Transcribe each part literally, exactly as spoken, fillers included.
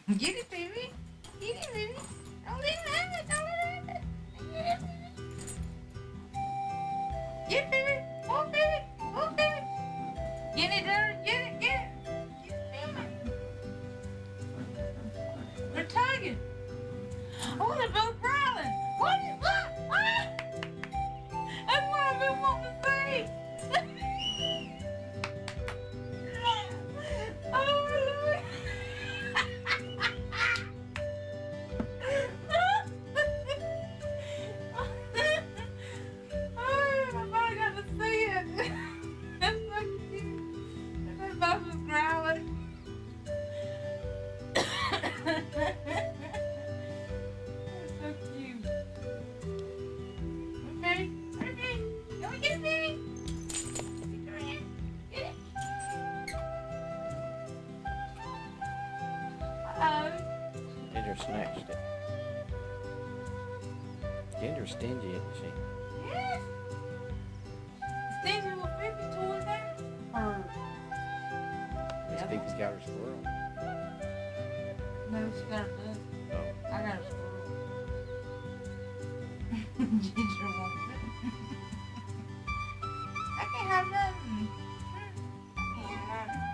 Get it, baby. Get it, baby. Don't let him have it. Don't let him have it. Get it, baby. Get it, baby. Oh, baby. Oh, baby. Get it, Dirty. Get it, get it. Get it, baby. They're tugging. Oh, they're both growling. What is what? What? That's what I've been wanting to say. Oh, Lord. Ginger snatched it. Ginger's stingy, isn't she? Yes. Stingy with baby toys there. Or Miss Phoebe's got her squirrel. no, she got a duck. Oh. I got a squirrel. Ginger won't. I can't have nothing. I can't have nothing.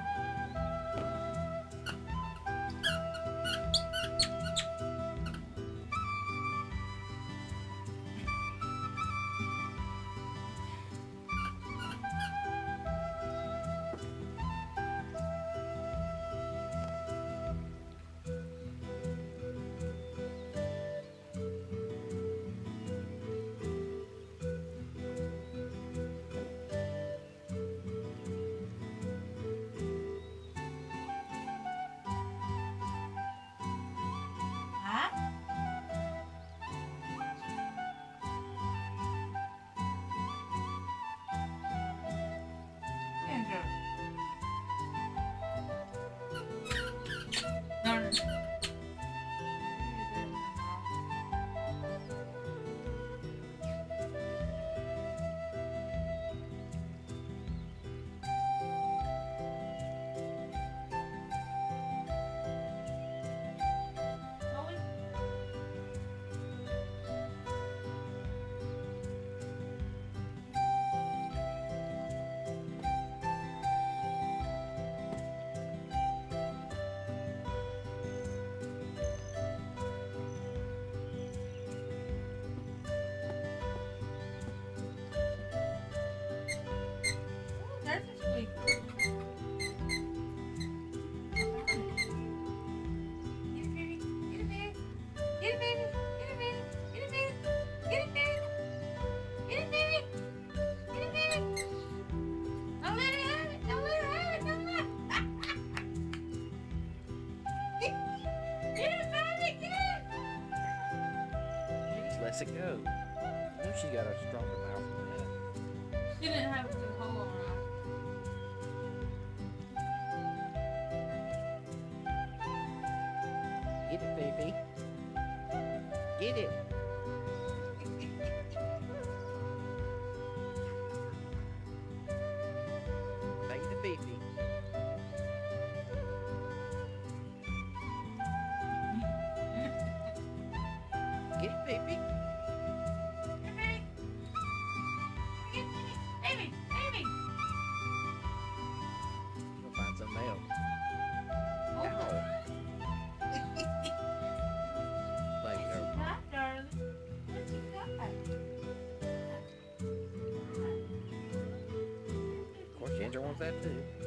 Lets it go. I knew she got a stronger mouth than that. She didn't have a good hole on her eye. Get it, baby. Get it. Take the baby. Get it, baby. Baby, baby. We'll find something else. Oh. Ow. Like, uh, Hi, darling. What you got? of course, Ginger wants that too.